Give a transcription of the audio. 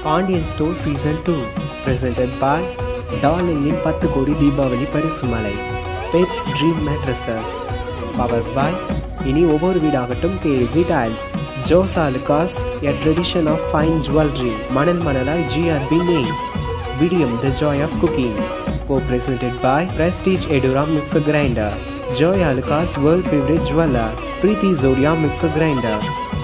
Pandianstores Season 2 presented by Darling in 10 கோடி Deepavali பரிசுமலை Pets Dream Mattresses powered by இனி ஒவ்வொரு வீடாகட்டும் KG Tiles Josa Lucas a tradition of fine jewelry மணல் மணலாய் GRB name Vidium the joy of cooking co-presented by Prestige Edura mixer grinder Joya Lucas world favorite jeweler Preeti Zodia mixer grinder